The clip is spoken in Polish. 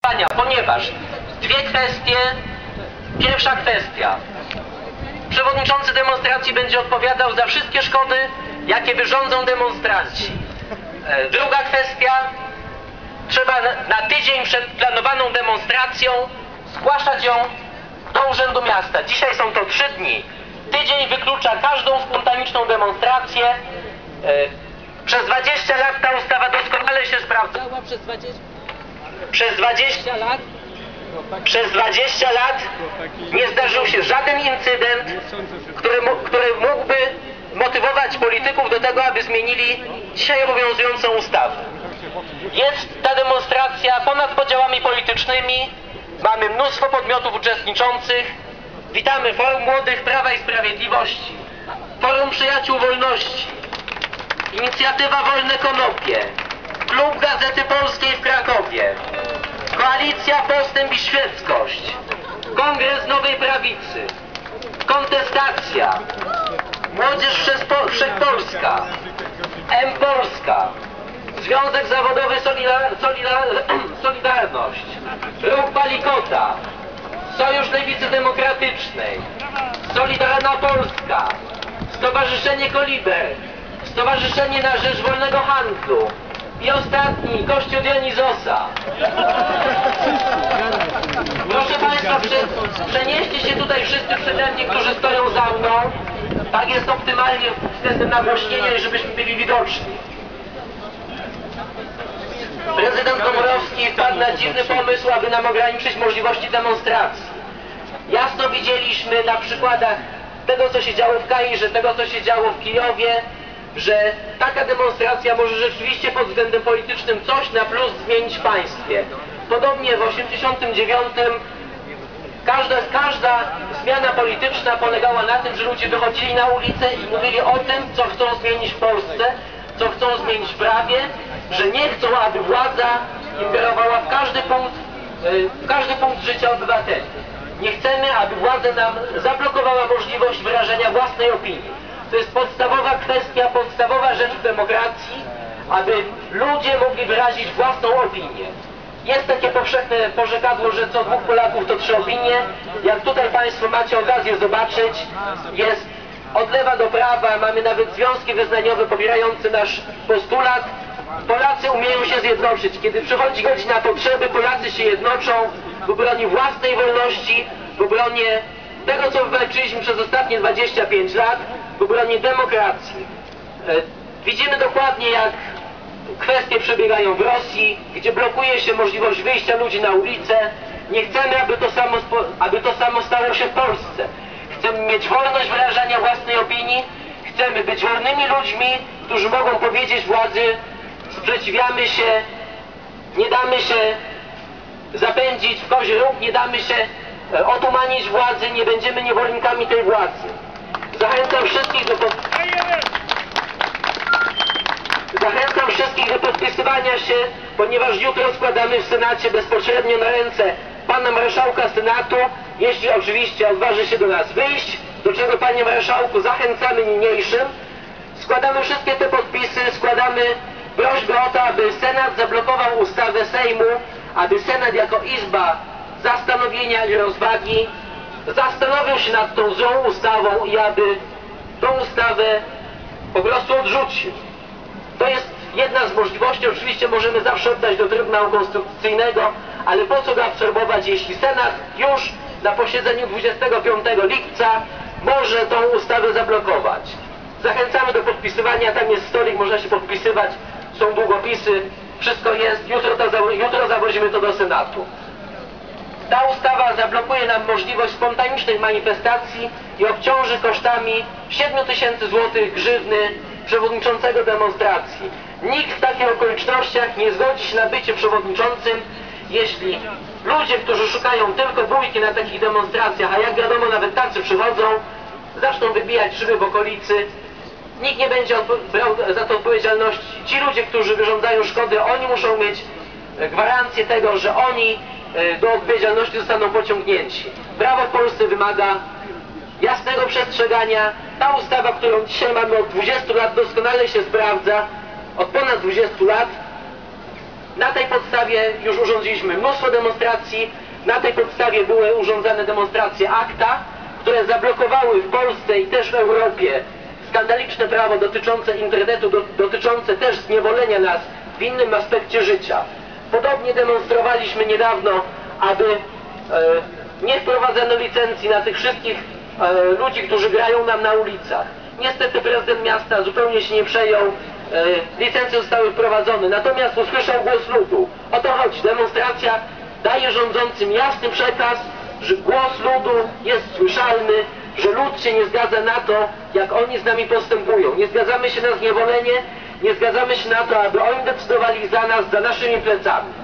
Ponieważ dwie kwestie. Pierwsza kwestia. Przewodniczący demonstracji będzie odpowiadał za wszystkie szkody, jakie wyrządzą demonstranci. Druga kwestia. Trzeba na tydzień przed planowaną demonstracją zgłaszać ją do Urzędu Miasta. Dzisiaj są to 3 dni. Tydzień wyklucza każdą spontaniczną demonstrację. Przez 20 lat ta ustawa doskonale się sprawdzała. Przez 20 lat nie zdarzył się żaden incydent, który mógłby motywować polityków do tego, aby zmienili dzisiaj obowiązującą ustawę. Jest ta demonstracja ponad podziałami politycznymi. Mamy mnóstwo podmiotów uczestniczących. Witamy Forum Młodych Prawa i Sprawiedliwości, Forum Przyjaciół Wolności, Inicjatywa Wolne Konopie, Klub Gazety Polskiej w Krakowie, Koalicja Postęp i Świeckość, Kongres Nowej Prawicy, Kontestacja, Młodzież Wszechpolska, M-Polska, Związek Zawodowy Solidarność, Ruch Palikota, Sojusz Lewicy Demokratycznej, Solidarna Polska, Stowarzyszenie Koliber, Stowarzyszenie na Rzecz Wolnego Handlu i ostatni, Kościół Dionizosa. Proszę Państwa, przenieście się tutaj wszyscy przede mnie, którzy stoją za mną. Tak jest optymalnie względem nagłośnienia i żebyśmy byli widoczni. Prezydent Komorowski wpadł na dziwny pomysł, aby nam ograniczyć możliwości demonstracji. Jasno widzieliśmy na przykładach tego, co się działo w Kairze, tego, co się działo w Kijowie, że taka demonstracja może rzeczywiście pod względem politycznym coś na plus zmienić w państwie. Podobnie w 1989 każda zmiana polityczna polegała na tym, że ludzie wychodzili na ulicę i mówili o tym, co chcą zmienić w Polsce, co chcą zmienić w prawie, że nie chcą, aby władza ingerowała w każdy punkt życia obywateli. Nie chcemy, aby władza nam zablokowała możliwość wyrażenia własnej opinii. To jest podstawowa kwestia, podstawowa rzecz w demokracji, aby ludzie mogli wyrazić własną opinię. Jest takie powszechne porzekadło, że co 2 Polaków to 3 opinie. Jak tutaj Państwo macie okazję zobaczyć, jest od lewa do prawa, mamy nawet związki wyznaniowe popierające nasz postulat. Polacy umieją się zjednoczyć. Kiedy przychodzi godzina potrzeby, Polacy się jednoczą w obronie własnej wolności, w obronie tego, co wywalczyliśmy przez ostatnie 25 lat, w obronie demokracji. Widzimy dokładnie, jak kwestie przebiegają w Rosji, gdzie blokuje się możliwość wyjścia ludzi na ulicę. Nie chcemy, aby to samo stało się w Polsce. Chcemy mieć wolność wyrażania własnej opinii, chcemy być wolnymi ludźmi, którzy mogą powiedzieć władzy: sprzeciwiamy się, nie damy się zapędzić w kozi róg, nie damy się otumanić władzy, nie będziemy niewolnikami tej władzy. Zachęcam wszystkich do podpisywania się, ponieważ jutro składamy w Senacie bezpośrednio na ręce pana marszałka Senatu, jeśli oczywiście odważy się do nas wyjść, do czego, panie marszałku, zachęcamy niniejszym. Składamy wszystkie te podpisy, składamy prośbę o to, aby Senat zablokował ustawę Sejmu, aby Senat jako Izba Zastanowienia i Rozwagi zastanowił się nad tą złą ustawą i aby tą ustawę po prostu odrzucił. To jest jedna z możliwości. Oczywiście możemy zawsze oddać do Trybunału Konstytucyjnego, ale po co go absorbować, jeśli Senat już na posiedzeniu 25 lipca może tą ustawę zablokować. Zachęcamy do podpisywania, tam jest stolik, można się podpisywać, są długopisy, wszystko jest, jutro zawozimy to do Senatu. Ta ustawa zablokuje nam możliwość spontanicznych manifestacji i obciąży kosztami 7 000 złotych grzywny przewodniczącego demonstracji. Nikt w takich okolicznościach nie zgodzi się na bycie przewodniczącym, jeśli ludzie, którzy szukają tylko bójki na takich demonstracjach, a jak wiadomo nawet tacy przychodzą, zaczną wybijać szyby w okolicy, nikt nie będzie brał za to odpowiedzialności. Ci ludzie, którzy wyrządzają szkody, oni muszą mieć gwarancję tego, że oni do odpowiedzialności zostaną pociągnięci. Prawo w Polsce wymaga jasnego przestrzegania. Ta ustawa, którą dzisiaj mamy od 20 lat, doskonale się sprawdza, od ponad 20 lat. Na tej podstawie już urządziliśmy mnóstwo demonstracji, na tej podstawie były urządzane demonstracje ACTA, które zablokowały w Polsce i też w Europie skandaliczne prawo dotyczące internetu, dotyczące też zniewolenia nas w innym aspekcie życia. Podobnie demonstrowaliśmy niedawno, aby nie wprowadzano licencji na tych wszystkich ludzi, którzy grają nam na ulicach. Niestety prezydent miasta zupełnie się nie przejął, licencje zostały wprowadzone, natomiast usłyszał głos ludu. O to chodzi. Demonstracja daje rządzącym jasny przekaz, że głos ludu jest słyszalny, że lud się nie zgadza na to, jak oni z nami postępują. Nie zgadzamy się na zniewolenie, nie zgadzamy się na to, aby oni decydowali za nas, za naszymi plecami.